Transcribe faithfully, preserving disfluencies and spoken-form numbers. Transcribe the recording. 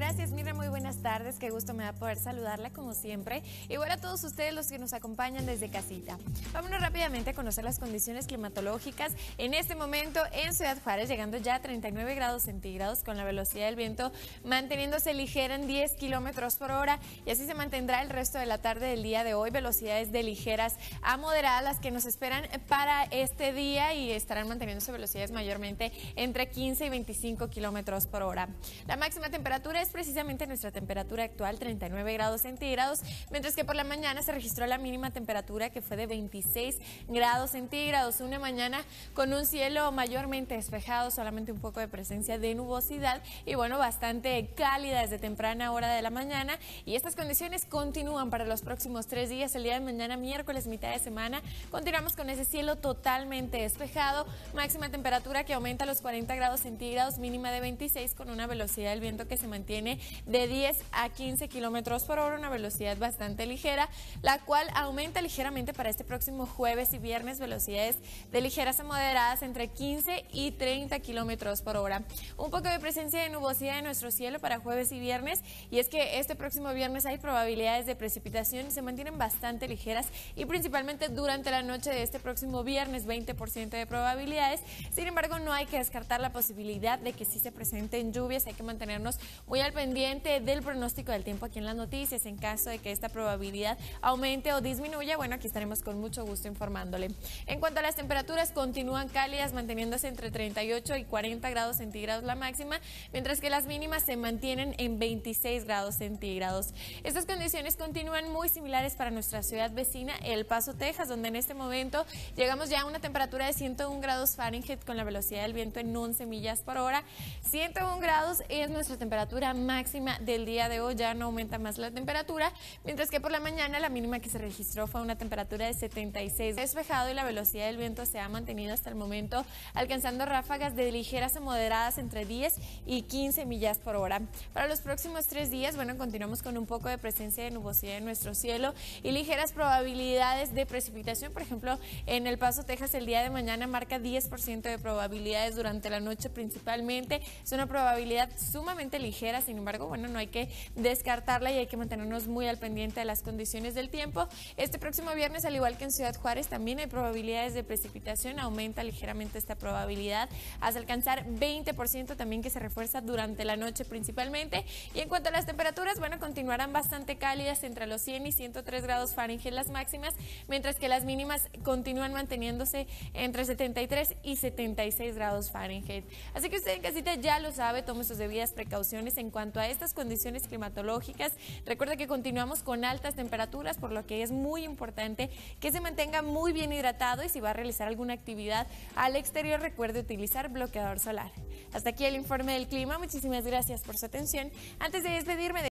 Gracias, Mirna, muy buenas tardes, qué gusto me da poder saludarla como siempre. Igual a todos ustedes los que nos acompañan desde casita. Vámonos rápidamente a conocer las condiciones climatológicas en este momento en Ciudad Juárez, llegando ya a treinta y nueve grados centígrados con la velocidad del viento manteniéndose ligera en diez kilómetros por hora, y así se mantendrá el resto de la tarde del día de hoy, velocidades de ligeras a moderadas las que nos esperan para este día y estarán manteniéndose velocidades mayormente entre quince y veinticinco kilómetros por hora. La máxima temperatura es precisamente nuestra temperatura actual, treinta y nueve grados centígrados, mientras que por la mañana se registró la mínima temperatura que fue de veintiséis grados centígrados, una mañana con un cielo mayormente despejado, solamente un poco de presencia de nubosidad y bueno, bastante cálida desde temprana hora de la mañana, y estas condiciones continúan para los próximos tres días. El día de mañana, miércoles, mitad de semana, continuamos con ese cielo totalmente despejado, máxima temperatura que aumenta a los cuarenta grados centígrados, mínima de veintiséis, con una velocidad del viento que se mantiene de diez a quince kilómetros por hora, una velocidad bastante ligera, la cual aumenta ligeramente para este próximo jueves y viernes, velocidades de ligeras a moderadas entre quince y treinta kilómetros por hora. Un poco de presencia de nubosidad en nuestro cielo para jueves y viernes, y es que este próximo viernes hay probabilidades de precipitación y se mantienen bastante ligeras, y principalmente durante la noche de este próximo viernes veinte por ciento de probabilidades. Sin embargo, no hay que descartar la posibilidad de que sí se presenten lluvias. Hay que mantenernos muy al pendiente del pronóstico del tiempo aquí en las noticias. En caso de que esta probabilidad aumente o disminuya, bueno, aquí estaremos con mucho gusto informándole. En cuanto a las temperaturas, continúan cálidas, manteniéndose entre treinta y ocho y cuarenta grados centígrados la máxima, mientras que las mínimas se mantienen en veintiséis grados centígrados. Estas condiciones continúan muy similares para nuestra ciudad vecina, El Paso, Texas, donde en este momento llegamos ya a una temperatura de ciento un grados Fahrenheit con la velocidad del viento en once millas por hora. ciento un grados es nuestra temperatura máxima del día de hoy, ya no aumenta más la temperatura, mientras que por la mañana la mínima que se registró fue una temperatura de setenta y seis, despejado, y la velocidad del viento se ha mantenido hasta el momento alcanzando ráfagas de ligeras a moderadas entre diez y quince millas por hora. Para los próximos tres días, bueno, continuamos con un poco de presencia de nubosidad en nuestro cielo y ligeras probabilidades de precipitación. Por ejemplo, en El Paso, Texas, el día de mañana marca diez por ciento de probabilidades durante la noche principalmente. Es una probabilidad sumamente ligera, sin embargo, bueno, no hay que descartarla y hay que mantenernos muy al pendiente de las condiciones del tiempo. Este próximo viernes, al igual que en Ciudad Juárez, también hay probabilidades de precipitación, aumenta ligeramente esta probabilidad hasta alcanzar veinte por ciento, también que se refuerza durante la noche principalmente. Y en cuanto a las temperaturas, bueno, continuarán bastante cálidas entre los cien y ciento tres grados Fahrenheit las máximas, mientras que las mínimas continúan manteniéndose entre setenta y tres y setenta y seis grados Fahrenheit. Así que usted en casita ya lo sabe, tome sus debidas precauciones en cuanto a estas condiciones climatológicas. Recuerda que continuamos con altas temperaturas, por lo que es muy importante que se mantenga muy bien hidratado, y si va a realizar alguna actividad al exterior, recuerde utilizar bloqueador solar. Hasta aquí el informe del clima, muchísimas gracias por su atención. Antes de despedirme,